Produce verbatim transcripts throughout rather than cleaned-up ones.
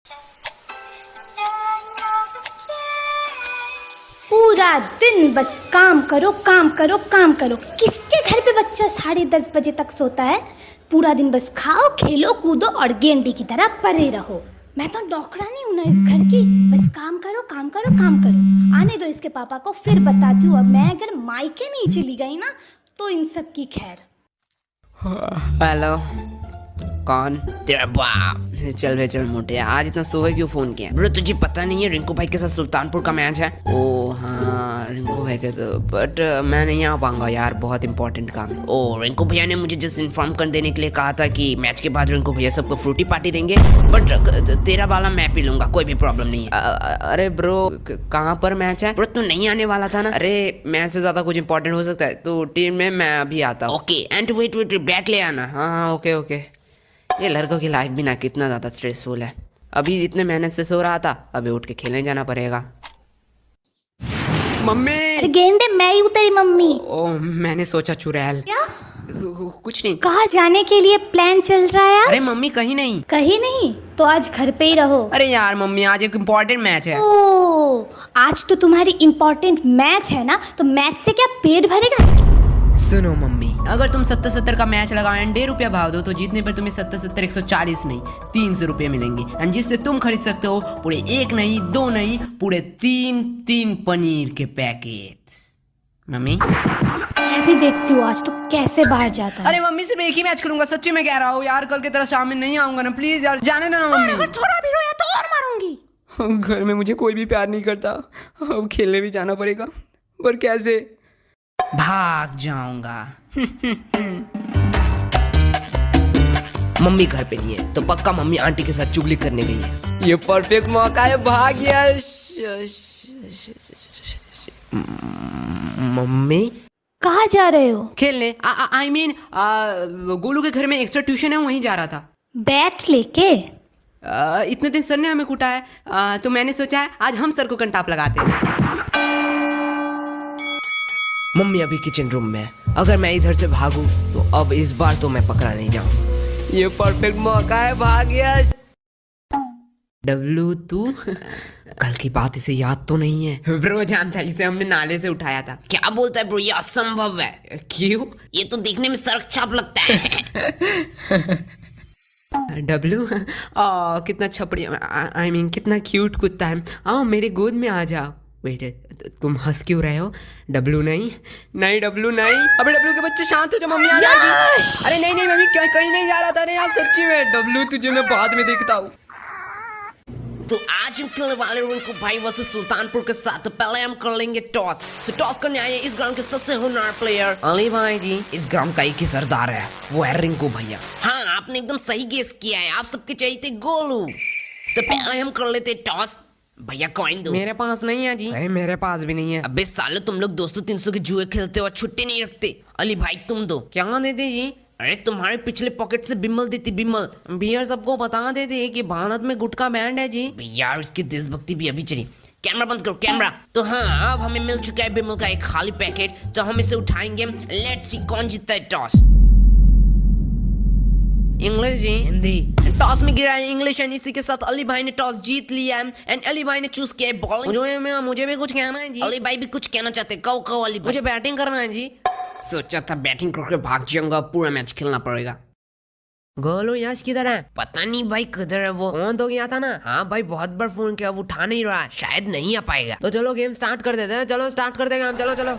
पूरा दिन बस काम करो काम करो काम करो। किसके घर पे बच्चा साढ़े दस बजे तक सोता है? पूरा दिन बस खाओ खेलो कूदो और गेंडे की तरह पड़े रहो। मैं तो नौकरानी हूँ ना इस घर की, बस काम करो काम करो काम करो। आने दो इसके पापा को, फिर बताती हूँ। अब मैं अगर मायके नहीं चली गई ना तो इन सब की खैर। हेलो, कौन? तेरा बाप। चल वे चल मोटे, आज इतना सुबह क्यों फोन किया? ब्रो तुझे पता नहीं है रिंकू भाई के साथ सुल्तानपुर का मैच है? ओ हाँ रिंकू भाई के तो, बट मैं नहीं आ पाऊंगा यार, बहुत इंपॉर्टेंट काम है। ओ रिंकू भैया ने मुझे जस्ट इन्फॉर्म कर देने के लिए कहा था कि मैच के बाद रिंकू भैया सबको फ्रूटी पार्टी देंगे, बट तेरा वाला मैं पी लूंगा, कोई भी प्रॉब्लम नहीं है। अरे ब्रो कहाँ पर मैच है? ब्रो तू नहीं आने वाला था ना? अरे मैच से ज्यादा कुछ इंपॉर्टेंट हो सकता है तो टीम में मैं अभी आता हूँ। Okay and wait wait bat ले आना। हाँ हाँ ओके ओके। ये लड़कों की लाइफ भी ना कितना ज़्यादा स्ट्रेसफुल है। अभी इतने मेहनत से सो रहा था, अभी उठ के खेलने जाना पड़ेगा। मम्मी! अरे गेंडे मैं ही हूँ तेरी मम्मी। ओ मैंने सोचा चुड़ैल। क्या? कुछ नहीं। कहाँ जाने के लिए प्लान चल रहा है आज? अरे मम्मी कहीं नहीं। कहीं नहीं? तो आज घर पे ही रहो। अरे यार मम्मी आज एक इम्पोर्टेंट मैच है। ओ आज तो तुम्हारी इम्पोर्टेंट मैच है ना, तो मैच से क्या पेट भरेगा? सुनो मम्मी, अगर तुम सत्तर सत्तर का मैच लगाओ डेढ़ रुपया भाव दो तो जीतने पर तुम्हें सत्तर सत्तर एक सौ चालीस नहीं तीन सौ रुपये मिलेंगे, एंड जिससे तुम खरीद सकते हो पूरे एक नहीं दो नहीं पूरे तीन तीन पनीर के पैकेट। मम्मी मैं भी देखती हूँ आज तो कैसे बाहर जाता है। अरे मम्मी सिर्फ एक ही मैच करूंगा, सच्ची में कह रहा हूँ यार, कल की तरह शाम में नहीं आऊंगा ना, प्लीज यार जाने दो ना मम्मी। अगर थोड़ा भी रोया तो और मारूंगी। घर में मुझे कोई भी प्यार नहीं करता, अब खेलने भी जाना पड़ेगा, पर कैसे? भाग जाऊंगा। मम्मी घर पे नहीं है तो पक्का मम्मी आंटी के साथ चुगली करने गई है। ये परफेक्ट मौका है, भाग। मम्मी कहाँ जा रहे हो? खेलने। आई मीन गोलू के घर में एक्स्ट्रा ट्यूशन है, वहीं जा रहा था। बैट लेके? आ, इतने दिन सर ने हमें कूटा है, आ, तो मैंने सोचा है आज हम सर को कंटाप लगाते हैं। मम्मी अभी किचन रूम में है, अगर मैं इधर से भागूं तो अब इस बार तो मैं पकड़ा नहीं जाऊं। ये परफेक्ट मौका है, भाग गया। डब्लू तू कल की बात इसे याद तो नहीं है? ब्रो जानता है, इसे हमने नाले से उठाया था। क्या बोलता है ब्रो, ये असंभव है। क्यों? ये तो देखने में सड़क छाप लगता है। डब्लू आ, कितना छपड़ी, आई मीन कितना क्यूट कुत्ता है। आओ मेरे गोद में आ जाओ। वेट तुम हंस क्यों रहे हो? डब्लू नहीं नहीं डब्लू नहीं। अबे डब्लू के बच्चे शांत हो जाओ, मम्मी आ जाएगी। अरे नहीं नहीं मम्मी कहीं नहीं जा रहा था। अरे यार सच्ची में डब्लू तुझे मैं बाद में देखता हूँ। तो आज हम खेलने वाले रिंकू भाई वर्सेस सुल्तानपुर के साथ। तो पहले हम कर लेंगे टॉस। तो टॉस करने आए इस ग्राउंड के सबसे होनहार प्लेयर अली भाई जी। इस ग्राउंड का एक ही सरदार है, वो है रिंकू भैया। हाँ आपने एकदम सही गेस किया है, आप सबके चाहिए थे गोलू। तो पहले हम कर लेते टॉस। भैया कॉइन दो। मेरे पास नहीं है जी। अरे मेरे पास भी नहीं है। अबे सालो तुम लोग दोस्तों तीन सौ के जुए खेलते हो और छुट्टी नहीं रखते। अली भाई तुम दो। क्या देते जी? अरे तुम्हारे पिछले पॉकेट से बिमल देती बिमल। भैया सबको बता देते कि भारत में गुटखा बैंड है जी। यार इसकी देशभक्ति भी अभी चली। कैमरा बंद करो कैमरा। तो हाँ अब हमें मिल चुका है बिमल का एक खाली पैकेट, तो हम इसे उठाएंगे। लेट्स सी कौन जीतता है टॉस। इंग्लिश जी? हिंदी। टॉस में गिरा है इंग्लिश, एंड इसी के साथ अली भाई ने टॉस जीत लिया है, एंड अली भाई ने चूज किया है बॉलिंग। मुझे में मुझे भी कुछ कहना है जी। अली भाई भी कुछ कहना चाहते हैं। कहो कहो अली भाई। मुझे बैटिंग करना है जी। सोचा था बैटिंग करके भाग जाऊंगा, पूरा मैच खेलना पड़ेगा। गोलू यश किधर है? पता नहीं भाई किधर है वो। फोन तो गया था ना? हाँ भाई बहुत बार फोन किया, वो उठा नहीं रहा, शायद नहीं आ पाएगा। तो चलो गेम स्टार्ट कर देते हैं। चलो स्टार्ट कर देंगे हम। चलो चलो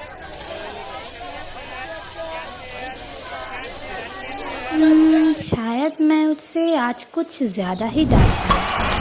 शायद मैं उससे आज कुछ ज्यादा ही डरता हूँ।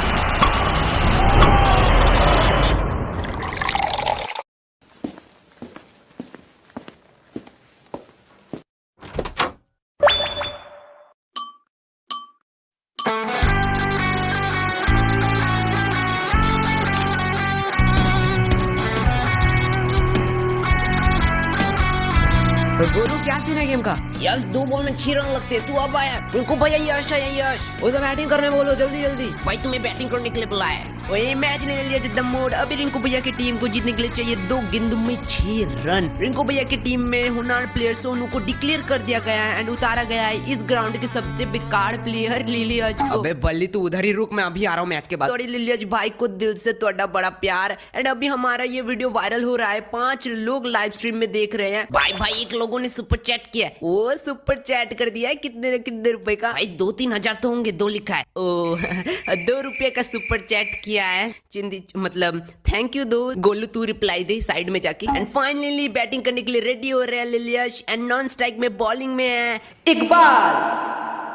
गोलू क्या सीन है गेम का? यश दो बॉल में छह रन लगते हैं, तू अब आया। रिंकू भैया यश है यश। उसे बैटिंग करने बोलो जल्दी जल्दी। भाई तुम्हें बैटिंग करने के लिए बुलाया है। ओए मैच ने ले लिया जिद्दा मोड़। अभी रिंकू भैया की टीम को जीतने के लिए चाहिए दो गेंदों में छह रन। रिंकू भैया की टीम में हुनार प्लेयर सोनू को डिक्लेयर कर दिया गया है एंड उतारा गया है इस ग्राउंड के सबसे बेकार प्लेयर लिलियज को। अबे बल्ली तू उधर ही रुक, मैं अभी आ रहा हूँ मैच के बाद। सॉरी लिलियज भाई को दिल से ਤੁਹਾਡਾ बड़ा प्यार। एंड अभी हमारा ये वीडियो वायरल हो रहा है, पांच लोग लाइव स्ट्रीम में देख रहे हैं। भाई भाई एक लोगों ने सुपर चैट किया है, वो सुपर चैट कर दिया है कितने कितने रुपए का भाई, दो तीन हजार तो होंगे, दो लिखा है। ओ दो रुपए का सुपर चैट किया है चिंदी, मतलब थैंक यू दो। गोलू तू रिप्लाई दे साइड में जाके। एंड फाइनली बैटिंग करने के लिए रेडी हो रहे हैं लिलियज एंड नॉन स्ट्राइक में बॉलिंग में है इकबाल।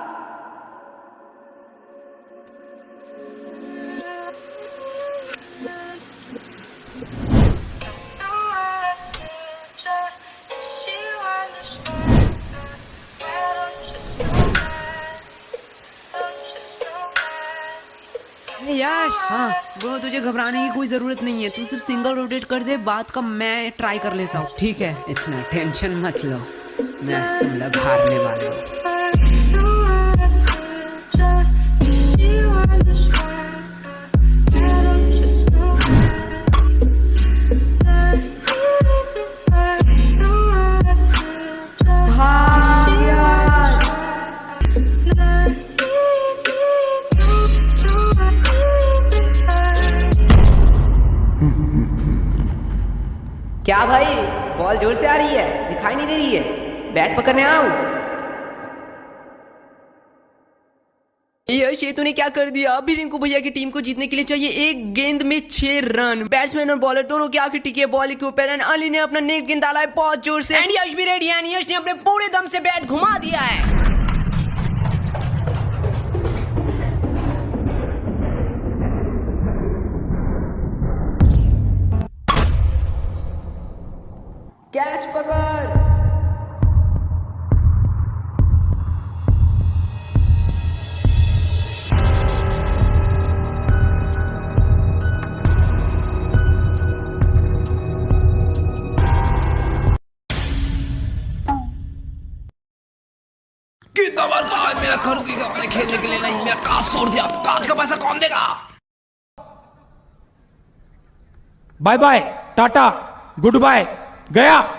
यश हाँ ब्रो, तुझे घबराने की कोई जरूरत नहीं है, तू सिर्फ सिंगल रोटेट कर दे, बात का मैं ट्राई कर लेता हूँ। ठीक है, इतना टेंशन मत लो, मैं तुम लोग हारने वाले हो। क्या भाई, बॉल जोर से आ रही है, दिखाई नहीं दे रही है, बैट पकड़ने आओ। यश ये तूने क्या कर दिया? अभी रिंकू भैया की टीम को जीतने के लिए चाहिए एक गेंद में छह रन। बैट्समैन और बॉलर दोनों की आंखें टिकी है बॉल के ऊपर एंड अली ने अपना नेक गेंद डाला है बहुत जोर से एंड यश भी रेडी है। यश ने अपने पूरे दम से बैट घुमा दिया है। कैच पकड़। कितना बार कहा है मेरा घर की अपने खेलने के लिए नहीं, मेरा कांच तोड़ दिया, कांच का पैसा कौन देगा? Bye bye tata goodbye गया।